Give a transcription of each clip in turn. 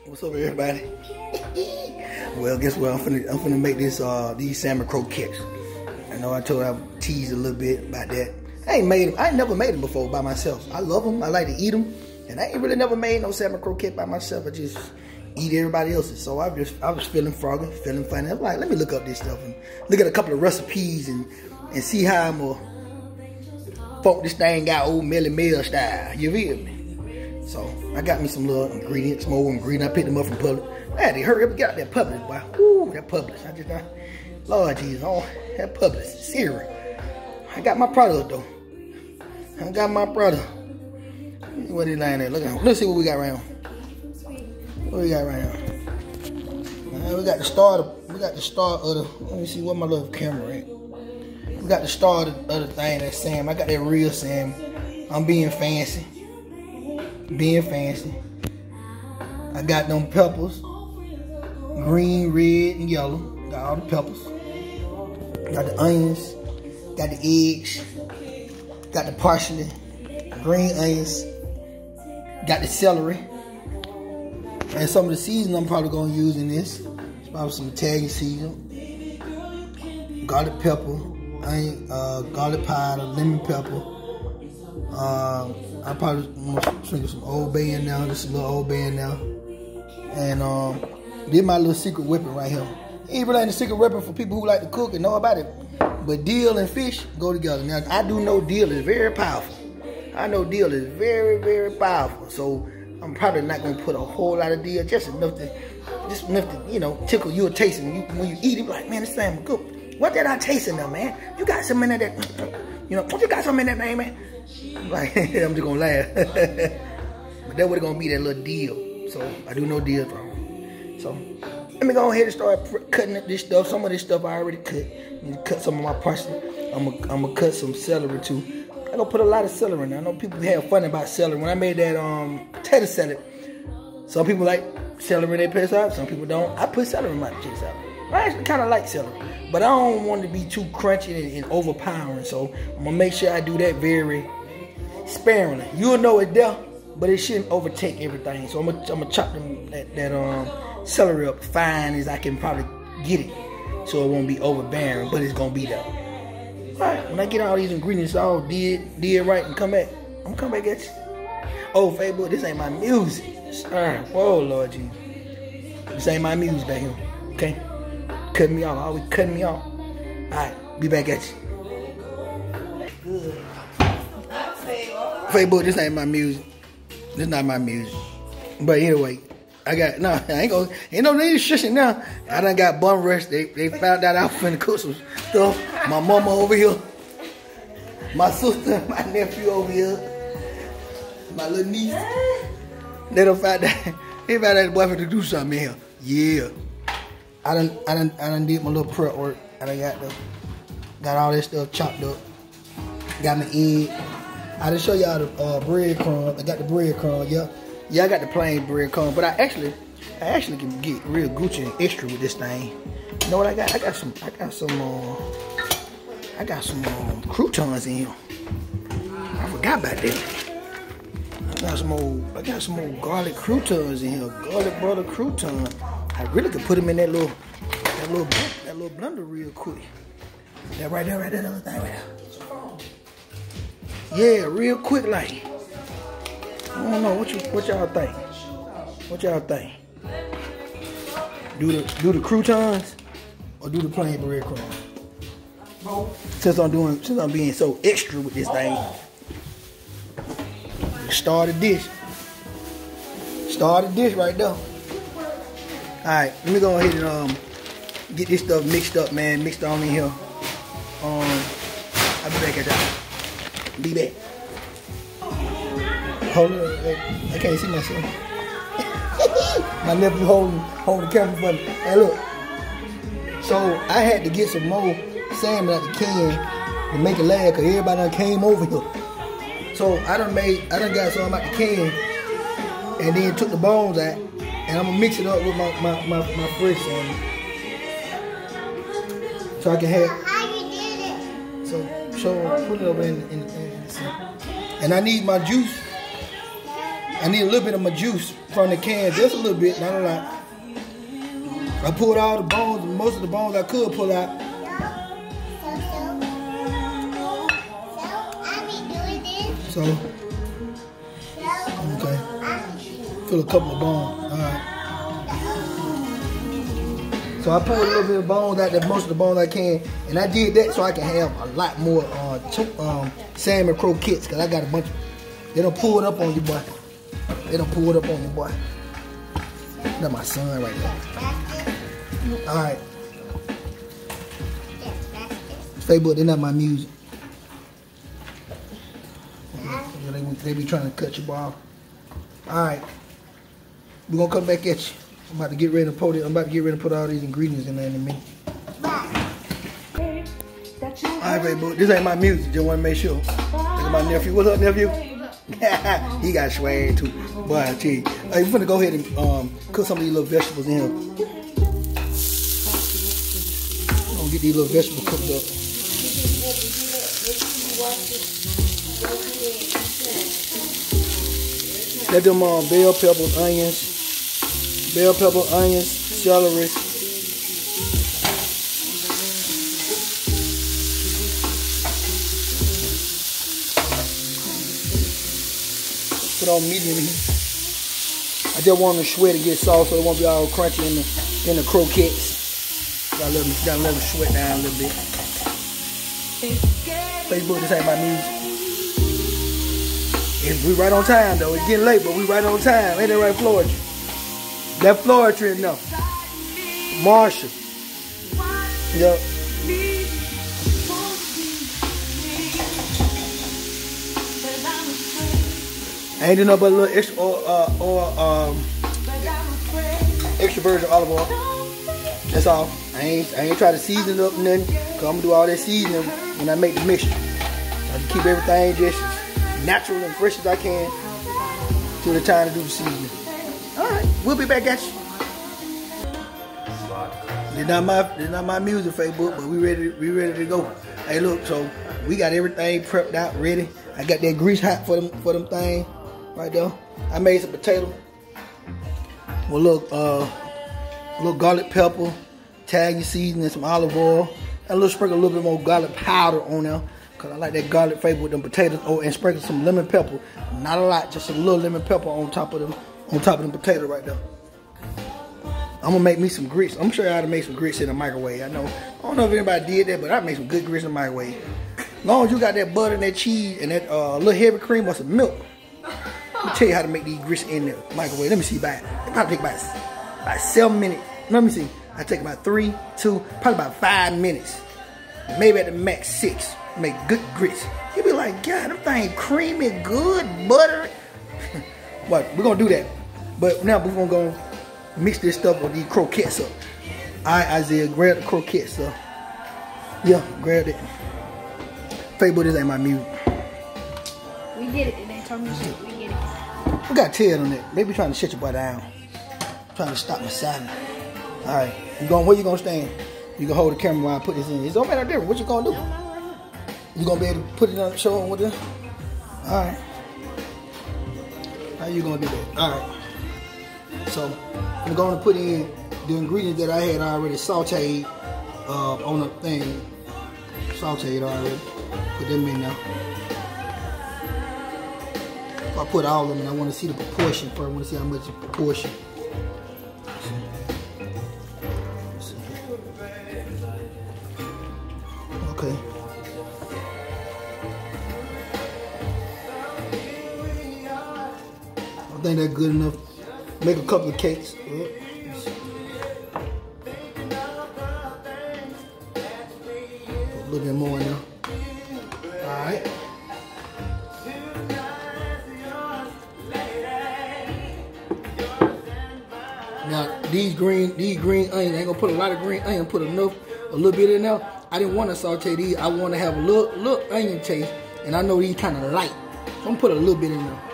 What's up, everybody? Well, guess what? I'm finna make this these salmon croquettes. I know I told you I teased a little bit about that. I ain't never made them before by myself. I love them. I like to eat them, and I ain't really never made no salmon croquette by myself. I just eat everybody else's. So I was feeling froggy, feeling funny. I was like, let me look up this stuff and look at a couple of recipes and see how I'm gonna funk this thing out old Melly Mel style. You feel me? So I got me some little ingredients, more ingredients. I picked them up from Publix. Man, they hurry up and get out that Publix, boy. Woo, that Publix. Lord Jesus, oh, that Publix, serious. I got my product though. I got my product. What is lying there? Look at. Let's see what we got right now. What we got right now? We got the start. We got the start of the. Let me see what my little camera at. We got the start of the thing. That Sam. I got that real Sam. I'm being fancy. I got them peppers, green, red, and yellow. Got all the peppers. Got the onions. Got the eggs. Got the parsley. Green onions. Got the celery. And some of the seasoning I'm probably gonna use in this. It's probably some Italian seasoning. Garlic pepper. Garlic powder. Lemon pepper. I probably want to sprinkle some Old Bay in now, just a little Old Bay in now. And this my little secret weapon right here. It really ain't a secret weapon for people who like to cook and know about it. But dill and fish go together. Now, I do know dill is very powerful. I know dill is very, very powerful. So I'm probably not going to put a whole lot of dill, just enough to, you know, tickle your taste. And when you eat it, like, man, this thing good. What did I taste in there, man? You got some in there that, you know, what you got some in that thing, man? Like, I'm just gonna laugh. But that's what it's gonna be, that little deal. So I do know deals wrong. So let me go ahead and start cutting this stuff. Some of this stuff I already cut. I need to cut some of my parsley. I'm gonna cut some celery too. I'm gonna put a lot of celery in there. I know people have fun about celery. When I made that potato salad, some people like celery in their potato salad, some people don't. I put celery in my potato salad. I actually kind of like celery, but I don't want it to be too crunchy and overpowering. So I'm gonna make sure I do that very sparingly. You'll know it there, but it shouldn't overtake everything. So I'm gonna chop that celery up fine as I can probably get it, so it won't be overbearing, but it's gonna be there. All right, when I get all these ingredients all did right and come back, I'm gonna come back at you. Oh, Facebook, this ain't my music. Whoa, Lord Jesus, this ain't my music back here. Okay, cutting me off, always cutting me off. All right, be back at you. Good. Facebook, this ain't my music. This not my music. But anyway, I got ain't no need to shushing now. I done got bum rush. They found out I was finna cook some stuff. My mama over here, my sister, my nephew over here, my little niece. They done found out. They found out the boyfriend to do something in here. Yeah. I done did my little prep work. I done got all this stuff chopped up. Got my egg. I didn't show y'all the breadcrumbs. I got the breadcrumbs. Yeah, I got the plain breadcrumbs. But I actually can get real Gucci and extra with this thing. You know what I got? I got some croutons in here. I forgot about that. I got some more garlic croutons in here. Garlic butter croutons. I really could put them in that little blender real quick. That right there, that other thing right there. Yeah, real quick, like. I don't know what y'all think. What y'all think? Do the croutons or do the plain breadcrumbs? Since I'm being so extra with this thing. Start a dish. Start a dish right there. Alright, let me go ahead and get this stuff mixed up, man. Mixed on in here. I'll be back at that. Be back. Hold on, I can't see myself. My nephew holding the camera for me. Hey, look. So I had to get some more salmon out the can to make it last, cause everybody done came over here. So I done got some out the can, and then took the bones out, and I'm gonna mix it up with my fresh salmon, so I can have. So put it over in the and I need my juice. I I need a little bit of my juice from the can, just a little bit, not a lot. I pulled all the bones, most of the bones I could pull out. So, okay. Fill a couple of bones. All right. So I pulled a little bit of bones out there, most of the bones I can, and I did that so I can have a lot more salmon croquettes, because I got a bunch of, they don't pull it up on you, boy. They don't pull it up on you, boy. That's my son right there. All right. Facebook, they're not my music. They be trying to cut your ball. All right. We're going to come back at you. I'm about to get ready to put it. I'm about to get ready to put all these ingredients in there in a minute. All right, Facebook. This ain't my music. Just want to make sure. Look at my nephew. What's up, nephew? He got swag too. Boy, I tell you. Hey, we're gonna go ahead and cook some of these little vegetables in here. I'm gonna get these little vegetables cooked up. Let them bell peppers, onions, celery. Put on medium heat. I just want to sweat and get soft so it won't be all crunchy in the croquettes. Gotta let them sweat down a little bit. Facebook, this ain't my music. We right on time though. It's getting late, but we right on time. Ain't that right, Florida? That Florida enough. Marshall. Yep. I ain't doing no but a little extra extra virgin olive oil. That's all. I ain't try to season it up nothing, cause I'm gonna do all that seasoning when I make the mixture. I can keep everything just as natural and fresh as I can till the time to do the seasoning. All right, we'll be back at you. It's not my music, Facebook, but we ready to go. Hey, look, so we got everything prepped out, ready. I got that grease hot for them things right there. I made some potato with a little garlic pepper, Italian seasoning, some olive oil, and a little sprinkle, a little bit more garlic powder on there, cause I like that garlic flavor with them potatoes. Oh, and sprinkle some lemon pepper, not a lot, just a little lemon pepper on top of them potatoes right there. I'm gonna make me some grits. I'm gonna show you how to make some grits in the microwave. I don't know if anybody did that, but I make some good grits in the microwave. As long as you got that butter and that cheese and that little heavy cream or some milk. Let me tell you how to make these grits in the microwave. Let me see, it probably take about 7 minutes. Let me see. I take about 3, 2, probably about 5 minutes. Maybe at the max 6. Make good grits. You'll be like, God, them things creamy, good, butter. But we're gonna do that. But now we're gonna go mix this stuff with these croquettes up. Alright, Isaiah, grab the croquettes up. Yeah, grab it. Facebook, this ain't my music. We did it today. Told me we did it. We got Ted on it. Maybe trying to shut your butt down. Trying to stop my silence. Alright, where you gonna stand? You gonna hold the camera while I put this in. It don't matter different. What you gonna do? You gonna be able to put it on, show them what this? Alright. How you gonna do that? Alright. So, I'm going to put in the ingredients that I had already sauteed on the thing. Sauteed already. Put them in now. If I put all of them in, I want to see the proportion first. I want to see how much proportion. Okay. I think that's good enough. Make a couple of cakes. A little bit more in there. Alright. Now these green onions, I ain't gonna put a lot of green onion, put a little bit in there. I didn't want to saute these. I want to have a little onion taste, and I know these kind of light. So I'm gonna put a little bit in there.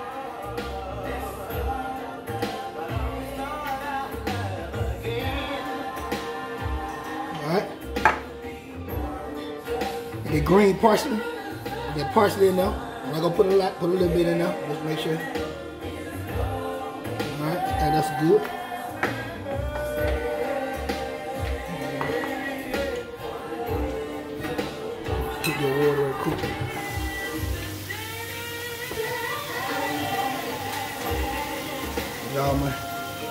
The green parsley, that parsley in there. I'm not gonna put a lot, put a little bit in there. Just make sure. is good. Put your water and cook it. Y'all, man.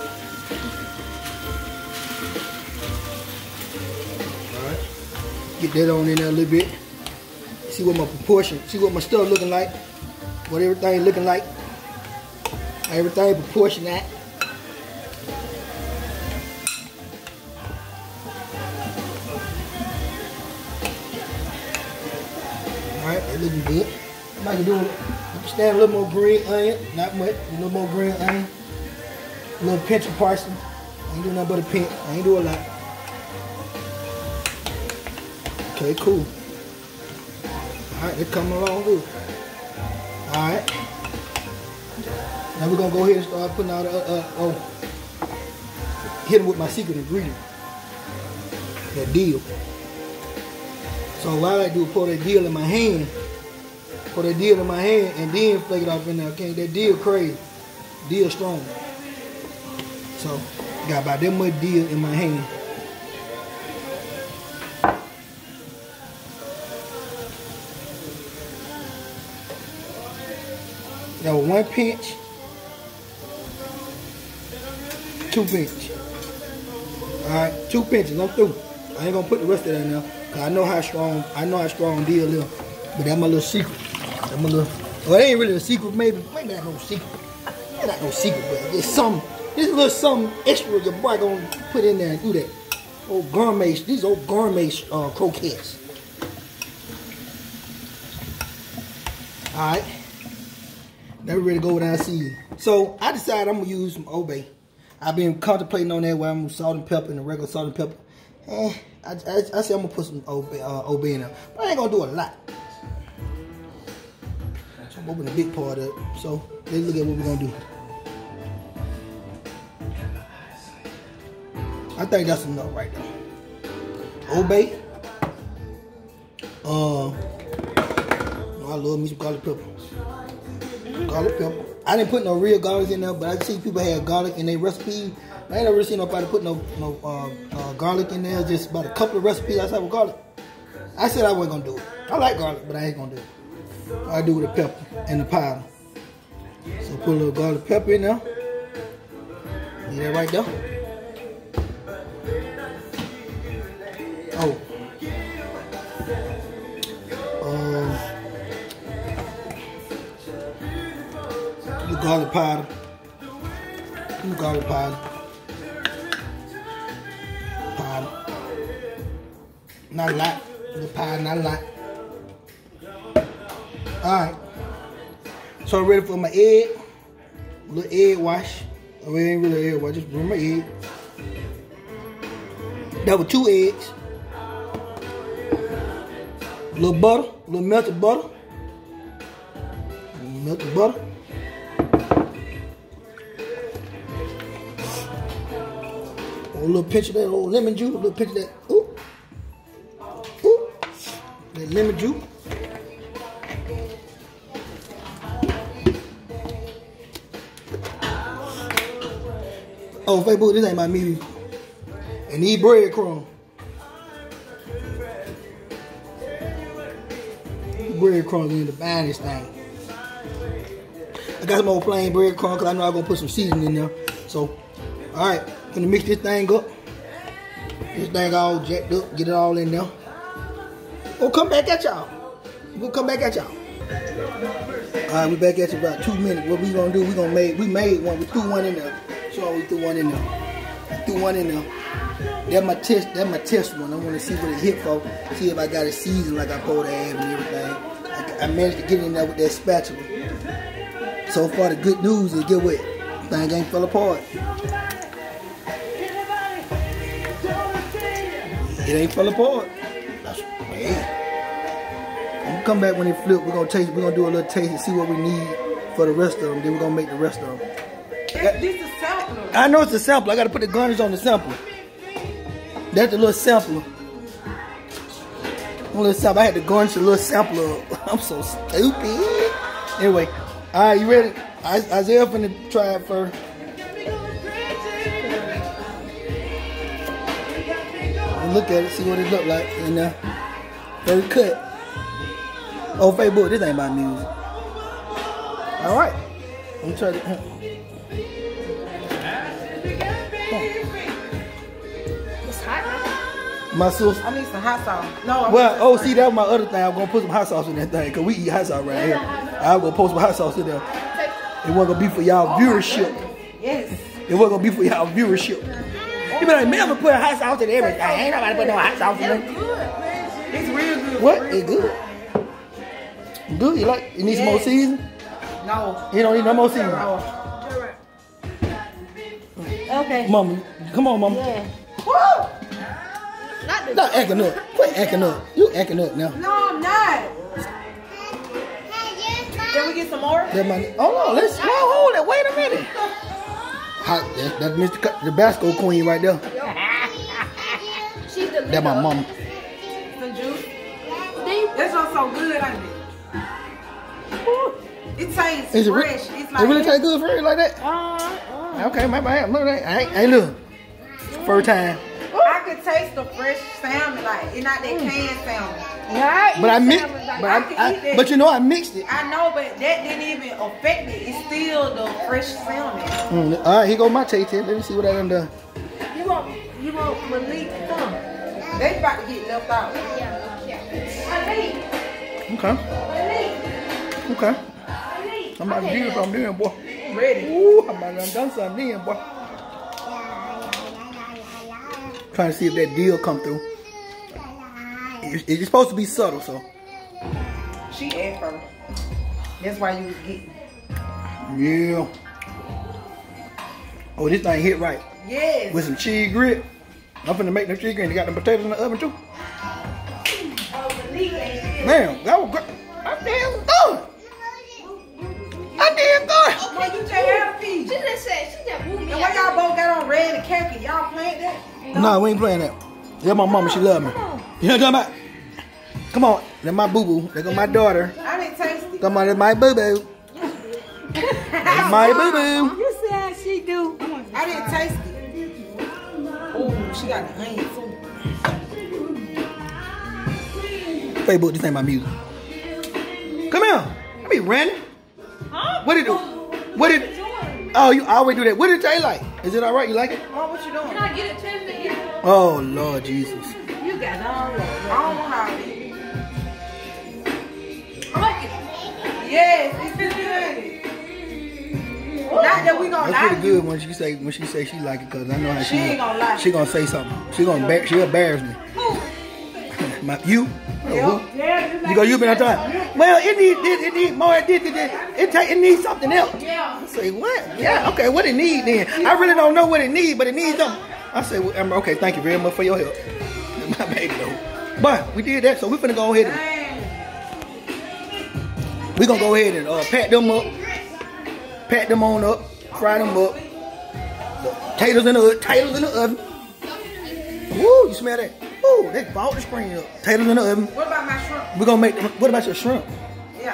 Alright. Get that on in there a little bit. See what my proportion, see what my stuff looking like. What everything looking like. Everything proportionate. Alright, that looking good. I might do stand a little more green onion, not much, a little more green onion. A little pinch of parsley. I ain't doing nothing but a pinch. I ain't do a lot. Okay, cool. Alright, they're coming along good. Alright. Now we're gonna go ahead and start putting all the hit them with my secret ingredient. That dill. So what I like to do is pour that dill in my hand. Pour that dill in my hand and then flake it off in there. Okay, that dill crazy. Dill strong. So got about that much dill in my hand. That was 1 pinch, 2 pinch. Alright, 2 pinches, I'm through. I ain't gonna put the rest of that in there. Cause I know how strong dill is. But that's my little secret. That's my little, well, it ain't really a secret, maybe not no secret. It's not no secret, but it's something. There's a little something extra your boy gonna put in there and do that. Old gourmet, these old gourmet croquettes. Alright. Now we're ready to go without seasoning. So I decided I'm gonna use some Old Bay. I've been contemplating on that where I'm salt and pepper and the regular salt and pepper. I said I'm gonna put some Old Bay in there. But I ain't gonna do a lot. So I'm opening a big part of it. So let's look at what we're gonna do. I think that's enough right there. Old Bay. I love me some garlic pepper. Garlic pepper. I didn't put no real garlic in there, but I see people have garlic in their recipe. I ain't never seen nobody put no garlic in there. Just about a couple of recipes I said with garlic. I said I wasn't gonna do it. I like garlic, but I ain't gonna do it. I do with the pepper and the powder. So put a little garlic pepper in there. See that right there? Oh. The garlic powder. The garlic powder. Powder. Not a lot. The powder, not a lot. Alright. So I'm ready for my egg. A little egg wash. I mean, ain't really egg wash, just put my egg. That was 2 eggs. A little butter, a little melted butter. Melted butter. A little pinch of that old lemon juice, a little pinch of that, that lemon juice. Oh, Facebook, this ain't my meat. And these breadcrumbs. Breadcrumbs in the finest thing. I got some old plain breadcrumbs because I know I'm going to put some seasoning in there. So, alright, I'm going to mix this thing up. This thing all jacked up, get it all in there. We'll come back at y'all. We'll come back at y'all. Alright, we back at you about 2 minutes. What we going to do, we made one. We threw one in there. So we threw one in there. I threw one in there. That's my test one. I want to see what it hit for. See if I got it seasoned like I supposed to have and everything. I managed to get in there with that spatula. So far the good news is, get what? Thing ain't fell apart. It ain't fell apart. That's bad. I'm gonna come back when it flip. We're gonna taste. We're gonna do a little taste and see what we need for the rest of them. Then we're gonna make the rest of them. This is a sampler. I know it's a sampler. I gotta put the garnish on the sampler. That's the little sampler. I had to garnish a little sampler up. I'm so stupid. Anyway, alright, you ready? Isaiah finna try it first. look at it, see what it look like in there. First cut. Oh, Facebook, this ain't my music. All right. I'm trying to. It's hot now. My sauce. I need some hot sauce. No. Well, see, that was my other thing. I'm gonna put some hot sauce in that thing because we eat hot sauce right here. I'm gonna post some hot sauce in there. It wasn't gonna be for y'all viewership. Yes. It wasn't gonna be for y'all viewership. You be like, man, I'm gonna put hot sauce in everything. Ain't nobody put no hot sauce in there. It's real good. What? It's good. Good. You like? You need some more season? No. You don't need no more season. Okay. Mama, come on, mama. Yeah. Not acting up. Quit acting up. You acting up now. No, I'm not. Can we get some more? That money. Hold on. Let's hold it. Wait a minute. Hot. That's Mr. The Basco queen right there. She's the That's my mama. Some juice. This one's so good, ain't it? It tastes Is it fresh. It's it like really taste good for you like that? Okay, my bad. Look at that. Hey, look. First time. I could taste the fresh salmon, like it's not that canned salmon. But I mixed. But you know I mixed it. I know, but that didn't even affect it. It's still the fresh salmon. All right, here go my taste test. Let me see what I done done. You want Malik to come? They about to get left out. Okay. Okay. I'm about to do something then, boy. Ready? Ooh, I'm about to done something then, boy. Trying to see if that deal come through. It's supposed to be subtle, so. She asked for it. That's why you was getting. Yeah. Oh, this thing hit right. Yes. With some cheese grit. I'm finna make them cheese grit. They got them potatoes in the oven too. Man, that was great. I damn good. I damn good. Well, you just had a piece. She just wooed me. And why y'all both got on red and khaki? Y'all playing that? No, we ain't playing that. That's my mama. She love me. You know what I'm talking about? Come on. That's my boo-boo. There go my daughter. I didn't taste it. Come on, that's my boo-boo. That's my boo-boo. You see how she do? I didn't taste it. Oh, she got the onion too. Facebook, this ain't my music. Come here. I be running. Huh? What did it do? What did Oh, you always do that. What did it taste like? Is it alright? You like it? Oh, what you doing? Can I get it, Tim? Oh, Lord Jesus. You got all of it. I don't know how it is. I like it. Yes, it's been good. Not that we gonna That's lie. pretty good when she say she like it, cause I know how She ain't gonna lie. She gonna say something. She'll embarrass me. You? Who? You been on time. Well, it need more. It needs something else. Yeah. I say what? Yeah. Okay. What it need then? I really don't know what it needs, but it needs something. I say, well, okay. Thank you very much for your help. My baby though. But we did that, so we're finna go ahead and we're gonna go ahead and pack them up, pack them on up, fry them up. Potatoes in the oven. Woo! You smell that? Ooh, they bought the screen up. Potatoes in the oven. What about my shrimp? We're gonna make. What about your shrimp? Yeah.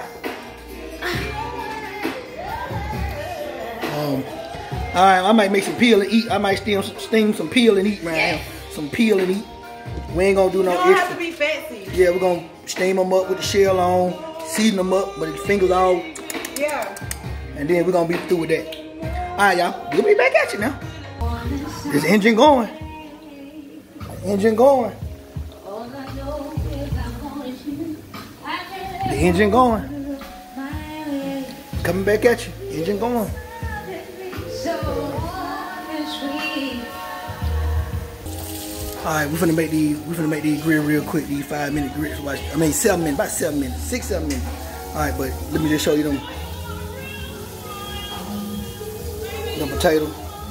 All right, I might make some peel and eat. I might steam some peel and eat right now. Some peel and eat. We ain't gonna do no You don't extra. have to be fancy. Yeah, we're gonna steam them up with the shell on, season them up, but the fingers all, Yeah. and then we're gonna be through with that. All right, y'all. We'll be back at you now. This engine going. Engine going. The engine going. Coming back at you. Engine going. Alright, we're finna make these grill real quick, these 5-minute grills. I mean 7 minutes, about 7 minutes, 6-7 minutes. Alright, but let me just show you them potato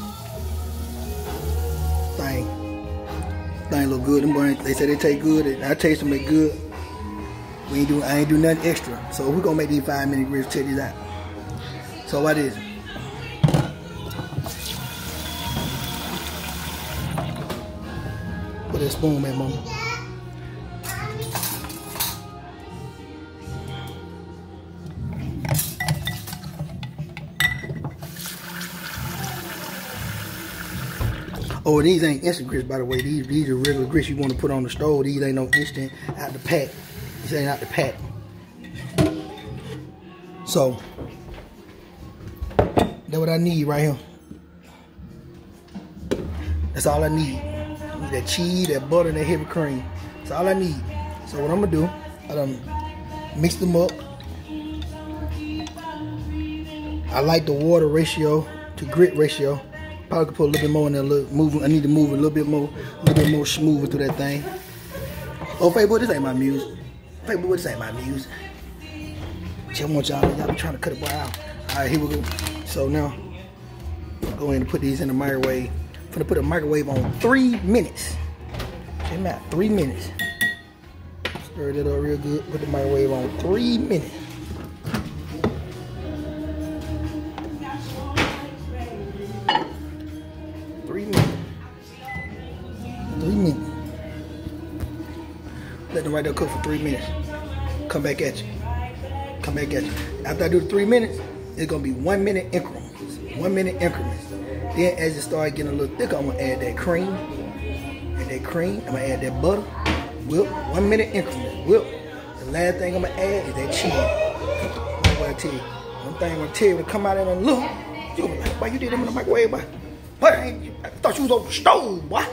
thing look good. Them boys, they say they taste good. I taste them, they good. I ain't do nothing extra. So we're gonna make these 5-minute grills. Check these out. So what is it? Put that spoon, man, mama. Oh, these ain't instant grits, by the way. These are regular grits you want to put on the stove. These ain't no instant out the pack. These ain't out the pack. So, that's what I need right here. That's all I need. I need that cheese, that butter, and that heavy cream. That's all I need. So what I'm gonna do, I done mix them up. I like the water ratio to grit ratio. Probably could put a little bit more in there. I need to move it a little bit more smooth through that thing. Oh, Facebook, this ain't my music. Facebook, this ain't my music. Just want y'all be trying to cut it out. All right, here we go. So now, go ahead and put these in the microwave. I'm gonna put the microwave on 3 minutes. Check them out, 3 minutes. Stir it up real good. Put the microwave on 3 minutes. 3 minutes. 3 minutes. Let them right there cook for 3 minutes. Come back at you. Come back at you. After I do the 3 minutes, it's gonna be 1 minute increments. 1 minute increments. Then as it start getting a little thicker, I'm gonna add that cream. Add that cream. I'm gonna add that butter. Whip. 1 minute increments. Whip. The last thing I'm gonna add is that cheese. What I tell you. One thing I'm gonna tell you when it come out in a look, you gonna be like, why you did them in the microwave, boy? What? I thought you was on the stove, boy.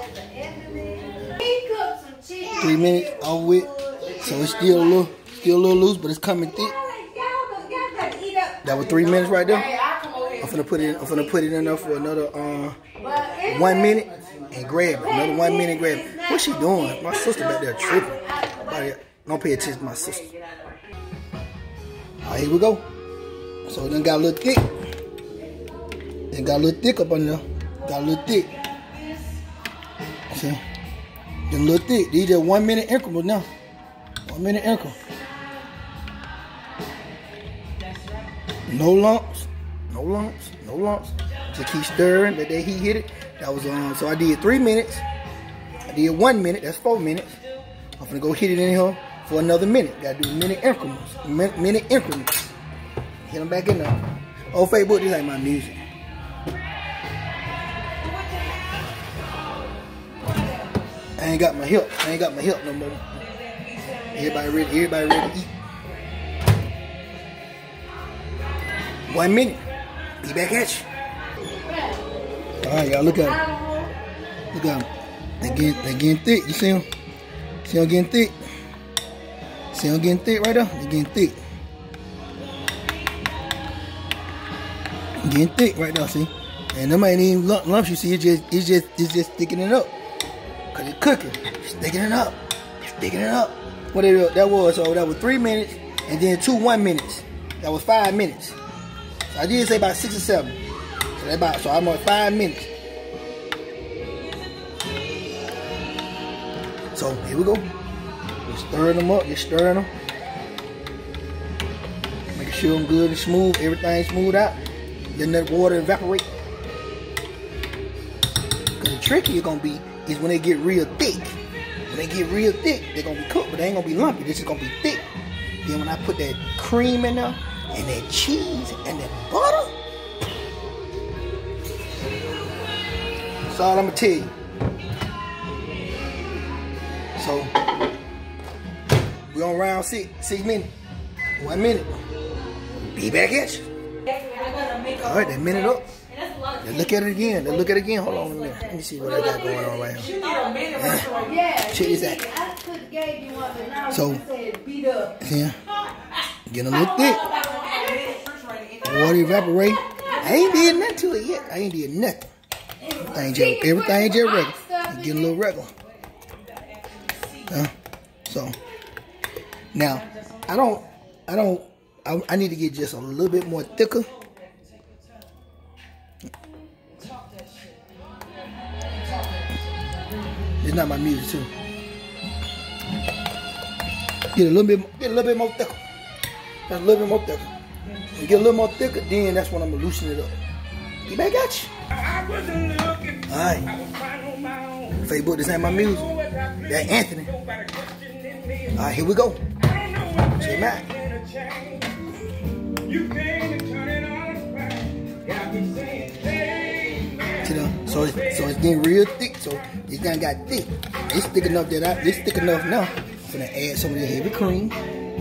3 minutes all with. So it's still a little loose, but it's coming thick. That was 3 minutes right there. I'm finna put it in there for another 1 minute and grab it. Another 1 minute grab it. What's she doing? My sister back there tripping. Don't pay attention to my sister. Alright, here we go. So it done got a little thick. It got a little thick up on there. Got a little thick. See? Getting a little thick. These are 1 minute increments now. 1 minute increment. No lumps. No lumps. No lumps. Just keep stirring. Let that heat hit it. That was so I did 3 minutes. I did 1 minute. That's 4 minutes. I'm gonna go hit it in here for another minute. Gotta do minute increments. Minute increments. Hit them back in there. Oh, Facebook, this ain't my music. I ain't got my help. I ain't got my help no more. Everybody ready to eat. 1 minute. Be back at you. Alright, y'all, look at them. Look at them. They getting thick. You see them? See them getting thick? See them getting thick right there? They getting thick. Getting thick right there, see? And them ain't even lumps, you see. It's just thickening up. Cause it's cooking. It's thickening up. It's thickening up. What that was? So that was 3 minutes, and then 2 1 minutes. That was 5 minutes. So I did say about 6 or 7. So I'm on 5 minutes. So here we go. Just stirring them up. Just stirring them. Making sure I'm good and smooth. Everything smooth out. Letting that water evaporate. Cause the tricky it's gonna be is when they get real thick. When they get real thick, they're gonna be cooked, but they ain't gonna be lumpy. This is gonna be thick. Then when I put that cream in there, and that cheese, and that butter, that's all I'm gonna tell you. So, we on round 6 minutes. 1 minute. Be back at you. Alright, that minute up. Let's look at it again. Hold on a minute. Let me see what I got going on right here. Check this out. So, yeah, getting a little thick. Water evaporate. I ain't did nothing to it yet. I ain't did nothing. Everything just regular. It's getting a little regular. So, now, I need to get just a little bit more thicker. It's not my music too. Get a little bit more thicker. That's a little bit more thicker. When you get a little more thicker, then that's when I'm gonna loosen it up. Get back at you. Alright. Facebook, this ain't my music. That Anthony. Alright, here we go. Check him out. So it's getting real thick. So it done got thick. It's thick enough that it's thick enough now. I'm gonna add some of the heavy cream.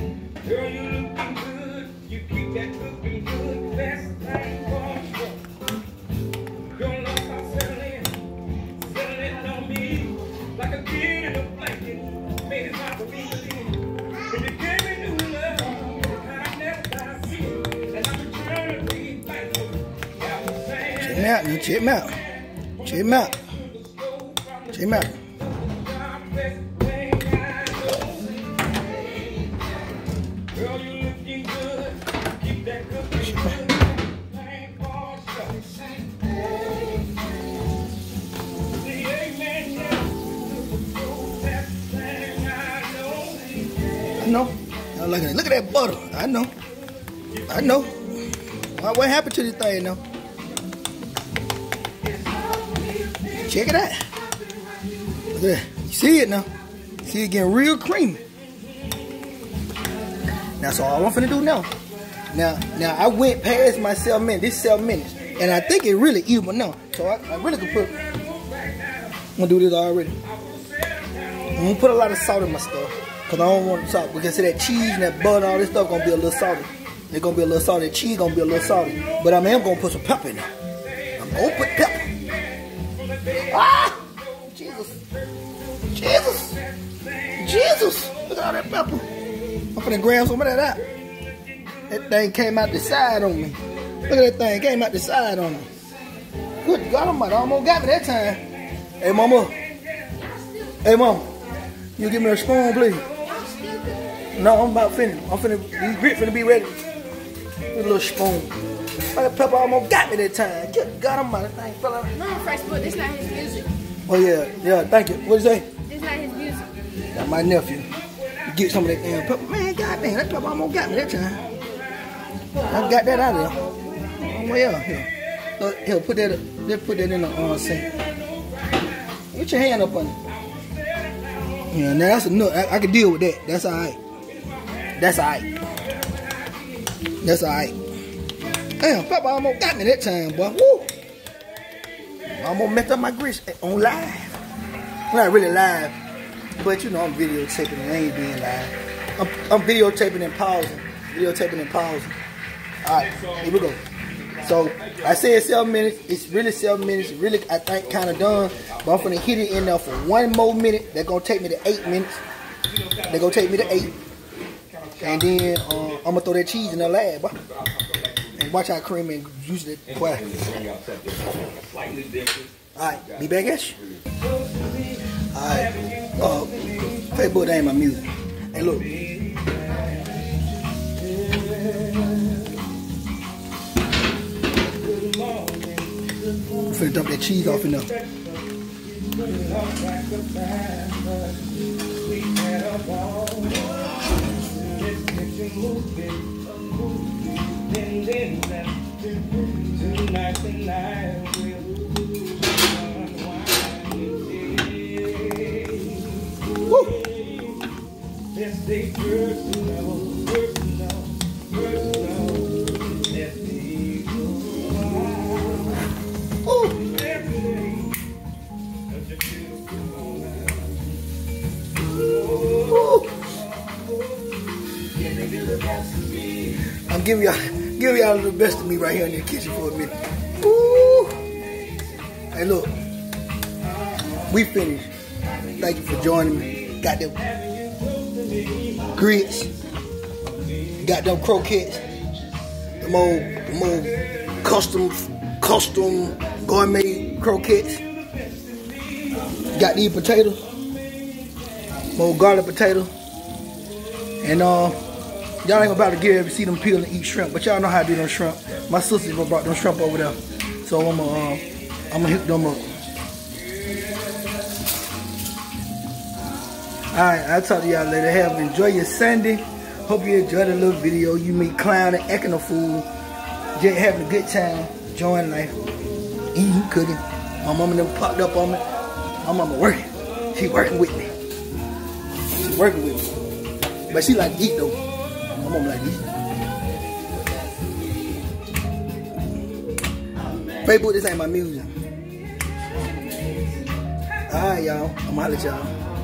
Check him out. Check him out. Check him out. I know. Look at that butter. I know. What happened to this thing now? Check it out. Look at that. You see it now? See it getting real creamy. That's all I'm finna do now. Now I went past my 7 minutes. This 7 minutes. And I think it really even now. So I really could put, I'm gonna do this already. I'm gonna put a lot of salt in my stuff. Cause I don't want salt. Because see that cheese and that butter and all this stuff gonna be a little salty. It's gonna be a little salty. The cheese gonna be a little salty. But I am gonna put some pepper in there. I'm gonna put pepper. Ah! Jesus. Look at all that pepper. I'm finna grab some of that out. That thing came out the side on me. Look at that thing, came out the side on me. Good God Almighty, almost got me that time. Hey mama. You give me a spoon, please. No, I'm about finished. These grits finna be ready. With a little spoon. That pepper almost got me that time. Good God Almighty, that thing fell out. No, first, but this not his music. Oh yeah, thank you. What'd you say? This not his music. That's my nephew. Get some of that damn pepper. Man, goddamn, that pepper almost got me that time. I got that out of there. Oh yeah, here. Here, put that in the sink. Get your hand up on it. Yeah, now that's enough. I can deal with that. That's alright. Damn, pepper almost got me that time, boy. Woo! I almost messed up my grits on live. Not really live, but you know I'm videotaping and I ain't being live. I'm videotaping and pausing. Alright, here we go. So I said 7 minutes. It's really 7 minutes. Really, I think kind of done. But I'm gonna hit it in there for 1 more minute. They're gonna take me to 8 minutes. They're gonna take me to 8. And then I'm gonna throw that cheese in the lab, boy. And watch how creamy and juicy that boy. Alright, be back at you. Alright. Facebook, that ain't my music. Hey look. I'm finna dump that cheese off in there. Woo. I'm giving y'all the best of me right here in the kitchen for a minute. Woo. Hey look, we finished. Thank you for joining me. Got them grits, got them croquettes, them old custom gourmet croquettes. Got these potatoes, more garlic potatoes, and y'all ain't about to get ever see them peel and eat shrimp, but y'all know how to do them shrimp. My sister brought them shrimp over there, so I'm gonna hook them up. Alright, I'll talk to y'all later. Enjoy your Sunday. Hope you enjoyed the little video. You me clowning, acting a fool, just having a good time, enjoying life, eating, cooking. My mama never popped up on me. My mama working. She working with me. But she like to eat though. My mama like to eat. Facebook, this ain't my music. All right, y'all. I'm gonna holler at y'all.